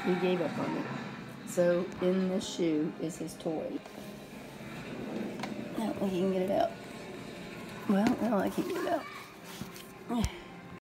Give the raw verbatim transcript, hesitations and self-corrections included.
he gave up on me. So in this shoe is his toy. I don't think he can get it out. Well, no, I can't get it out.